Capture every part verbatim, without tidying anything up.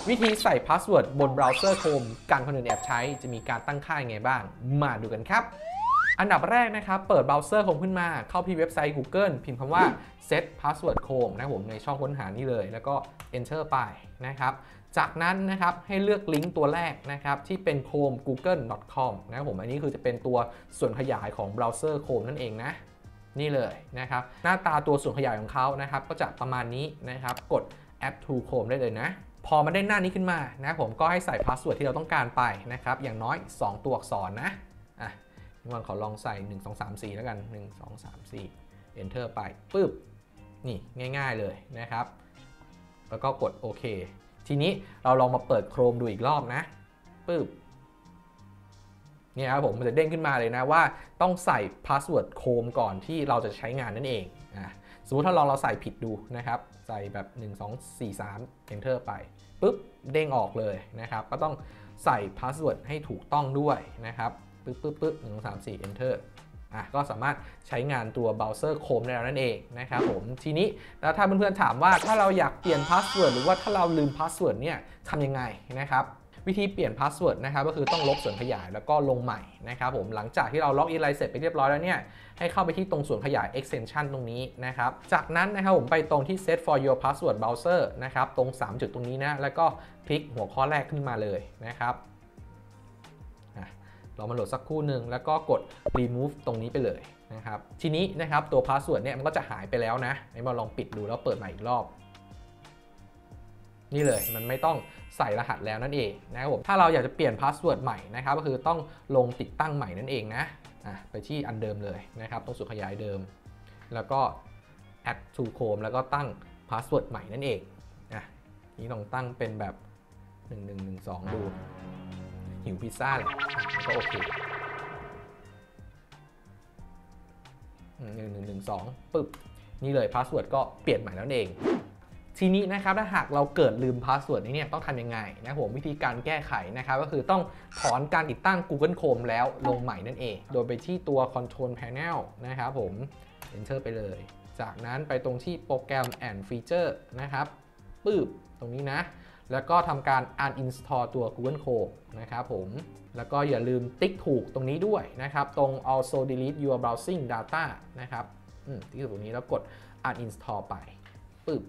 วิธีใส่พาสเวิร์ดบนเบราว์เซอร์ Chrome การคนอื่นแอบใช้จะมีการตั้งค่ายังไงบ้างมาดูกันครับอันดับแรกนะครับเปิดเบราว์เซอร์ Chrome ขึ้นมาเข้าที่เว็บไซต์ Google พิมพ์คำว่า set password Chrome นะผมในช่องค้นหานี้เลยแล้วก็ enter ไปนะครับจากนั้นนะครับให้เลือกลิงก์ตัวแรกนะครับที่เป็น โครมกูเกิล ดอท คอม นะครับผมอันนี้คือจะเป็นตัวส่วนขยายของเบราว์เซอร์ Chrome นั่นเองนะนี่เลยนะครับหน้าตาตัวส่วนขยายของเขานะครับก็จะประมาณนี้นะครับกด add to Chrome ได้เลยนะพอมันได้หน้านี้ขึ้นมานะผมก็ให้ใส่พาสเวิร์ดที่เราต้องการไปนะครับอย่างน้อยสองตัวอักษรนะอ่ะนี่มันขอลองใส่หนึ่ง สอง สาม สี่แล้วกันหนึ่ง สอง สาม สี่ enter ไปปึ๊บนี่ง่ายๆเลยนะครับแล้วก็กดโอเคทีนี้เราลองมาเปิด Chrome ดูอีกรอบนะปึ๊บเนี่ยครับผมมันจะเด้งขึ้นมาเลยนะว่าต้องใส่พาสเวิร์ด Chrome ก่อนที่เราจะใช้งานนั่นเองอ่ะสมมติถ้าลองเราใส่ผิดดูนะครับใส่แบบหนึ่ง สอง สี่ สาม enter ไปปุ๊บเด้งออกเลยนะครับก็ต้องใส่พาสเวิร์ดให้ถูกต้องด้วยนะครับปึ๊บปึ๊บปึ๊บหนึ่ง สอง สาม สี่ enter อ่ะก็สามารถใช้งานตัวเบราว์เซอร์ Chrome ได้แล้วนั่นเองนะครับผมทีนี้แล้วถ้าเพื่อนๆถามว่าถ้าเราอยากเปลี่ยนพาสเวิร์ดหรือว่าถ้าเราลืมพาสเวิร์ดเนี่ยทำยังไงนะครับวิธีเปลี่ยนพาสเวิร์ดนะครับก็คือต้องลบส่วนขยายแล้วก็ลงใหม่นะครับผมหลังจากที่เราล็อกอินไลน์เสร็จไปเรียบร้อยแล้วเนี่ยให้เข้าไปที่ตรงส่วนขยาย extension ตรงนี้นะครับจากนั้นนะครับผมไปตรงที่ set for your password browser นะครับตรงสามจุดตรงนี้นะแล้วก็คลิกหัวข้อแรกขึ้นมาเลยนะครับเรามาโหลดสักครู่หนึ่งแล้วก็กด remove ตรงนี้ไปเลยนะครับทีนี้นะครับตัวพาสเวิร์ดเนี่ยมันก็จะหายไปแล้วนะให้มาลองปิดดูแล้วเปิดใหม่อีกรอบนี่เลยมันไม่ต้องใส่รหัสแล้วนั่นเองนะครับผมถ้าเราอยากจะเปลี่ยนพาสเวิร์ดใหม่นะครับก็คือต้องลงติดตั้งใหม่นั่นเองนะอ่ะไปที่อันเดิมเลยนะครับตรงส่วนขยายเดิมแล้วก็ add to Chrome แล้วก็ตั้งพาสเวิร์ดใหม่นั่นเองอ่ะนี่ลองตั้งเป็นแบบหนึ่ง หนึ่ง หนึ่ง สองดูหิวพิซซ่าเลยก็โอเคหนึ่ง หนึ่ง หนึ่ง สองปึ๊บนี่เลยพาสเวิร์ดก็เปลี่ยนใหม่แล้วเองทีนี้นะครับถ้าหากเราเกิดลืมพาสเวิร์ดนี้เนี่ยต้องทำยังไงนะผมวิธีการแก้ไขนะครับก็คือต้องถอนการติดตั้ง Google Chrome แล้วลงใหม่นั่นเองโดยไปที่ตัว Control Panel นะครับผม Enter ไปเลยจากนั้นไปตรงที่โปรแกรม and Feature นะครับปึ๊บตรงนี้นะแล้วก็ทำการ uninstall ตัว Google Chrome นะครับผมแล้วก็อย่าลืมติ๊กถูกตรงนี้ด้วยนะครับตรง also delete your browsing data นะครับติ๊กตรงนี้แล้วกด uninstall ไปปึ๊บ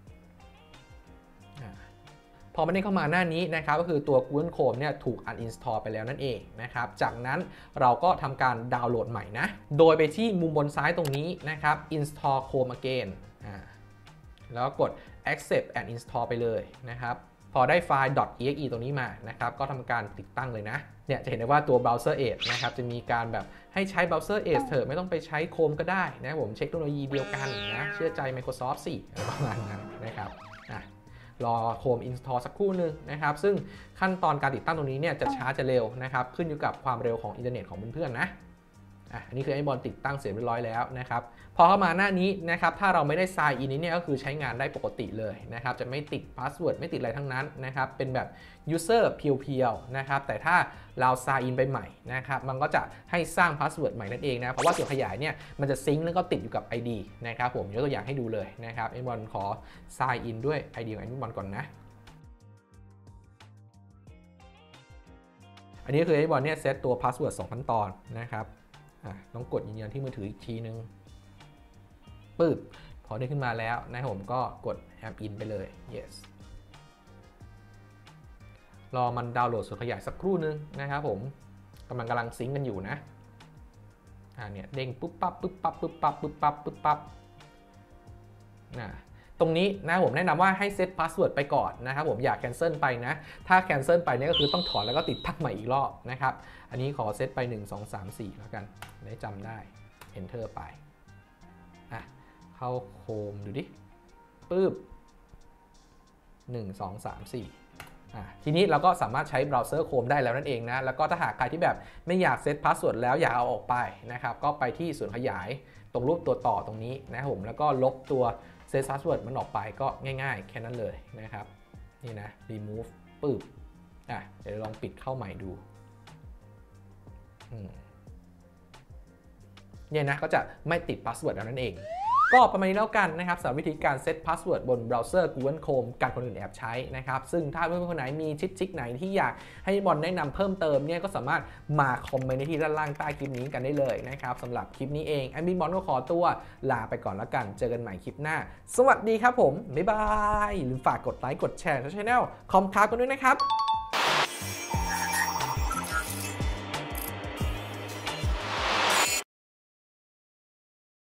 พอไม่ได้เข้ามาหน้านี้นะครับก็คือตัว Google Chrome เนี่ยถูก uninstall ไปแล้วนั่นเองนะครับจากนั้นเราก็ทำการดาวน์โหลดใหม่นะโดยไปที่มุมบนซ้ายตรงนี้นะครับ install Chrome again แล้วกด accept and install ไปเลยนะครับพอได้ไฟล์ .exe ตรงนี้มานะครับก็ทำการติดตั้งเลยนะเนี่ยจะเห็นได้ว่าตัว Browser Edge นะครับจะมีการแบบให้ใช้ Browser Edge เถอะไม่ต้องไปใช้ Chrome ก็ได้นะผมเทคโนโลยีเดียวกันนะเชื่อใจ Microsoft สิประมาณนั้นนะครับรอ Chrome install สักครู่หนึ่งนะครับซึ่งขั้นตอนการติดตั้งตรงนี้เนี่ยจะช้าจะเร็วนะครับขึ้นอยู่กับความเร็วของอินเทอร์เน็ตของเพื่อนๆนะอันนี้คือไอ้บอลติดตั้งเสร็จเรียบร้อยแล้วนะครับพอเข้ามาหน้านี้นะครับถ้าเราไม่ได้ sign in นี้เนี่ยก็คือใช้งานได้ปกติเลยนะครับจะไม่ติดพาสเวิร์ดไม่ติดอะไรทั้งนั้นนะครับเป็นแบบ user เพียวๆนะครับแต่ถ้าเรา sign in ไปใหม่นะครับมันก็จะให้สร้างพาสเวิร์ดใหม่นั่นเองนะเพราะว่าส่วนขยายเนี่ยมันจะซิงค์แล้วก็ติดอยู่กับ ไอ ดี นะครับผมยกตัวอย่างให้ดูเลยนะครับไอ้บอลขอ sign in ด้วย ไอ ดี ของไอ้บอลก่อนนะอันนี้คือไอ้บอลเนี่ยเซตตัวพาสเวิร์ดสองขั้นตอนนะครับต้องกดยืนยันที่มือถืออีกทีนึงปึ๊บพอได้ขึ้นมาแล้วนะผมก็กด app in ไปเลย yes รอมันดาวน์โหลดส่วนขยายสักครู่นึงนะครับผมกำลังกำลังซิงค์กันอยู่นะอ่าเนี่ยเด้งปุ๊บปั๊บปุ๊บปั๊บปุ๊บปั๊บปุ๊บปั๊บปุ๊บปั๊บนะตรงนี้นะผมแนะนำว่าให้เซตพาสเวิร์ดไปก่อนนะครับผมอย่าแคนเซิลไปนะถ้าแคนเซิลไปเนี่ยก็คือต้องถอนแล้วก็ติดตั้งใหม่อีกรอบนะครับอันนี้ขอเซตไปหนึ่ง สอง สาม สี่แล้วกันได้จำได้ Enter ไปอ่ะเข้าโคมดูดิปึ๊บหนึ่ง สอง สาม สี่อ่ะทีนี้เราก็สามารถใช้เบราว์เซอร์ Chrome ได้แล้วนั่นเองนะแล้วก็ถ้าหากใครที่แบบไม่อยากเซตพาสเวิร์ดแล้วอยากเอาออกไปนะครับก็ไปที่ส่วนขยายตรงรูปตัวต่อตรงนี้นะครับผมแล้วก็ลบตัวเซตพาสเวิร์ดมันออกไปก็ง่ายๆแค่นั้นเลยนะครับนี่นะ remove ปึ๊บอ่ะเดี๋ยวลองปิดเข้าใหม่ดูเนี่ยนะก็จะไม่ติดพาสเวิร์ดแล้วนั่นเองก็ประมาณนี้แล้วกันนะครับสำหรับวิธีการเซตพาสเวิร์ดบนเบราว์เซอร์ Google Chrome กันคนอื่นแอบใช้นะครับซึ่งถ้าเพื่อนๆคนไหนมีชิปชิกไหนที่อยากให้บอลแนะนำเพิ่มเติมเนี่ยก็สามารถมาคอมเมนต์ที่ด้านล่างใต้คลิปนี้กันได้เลยนะครับสำหรับคลิปนี้เองแอดมินบอลก็ขอตัวลาไปก่อนแล้วกันเจอกันใหม่คลิปหน้าสวัสดีครับผมบ๊ายบายหรือฝากกดไลค์กดแชร์ช่อง Channel คอมคาร์กันด้วยนะครับ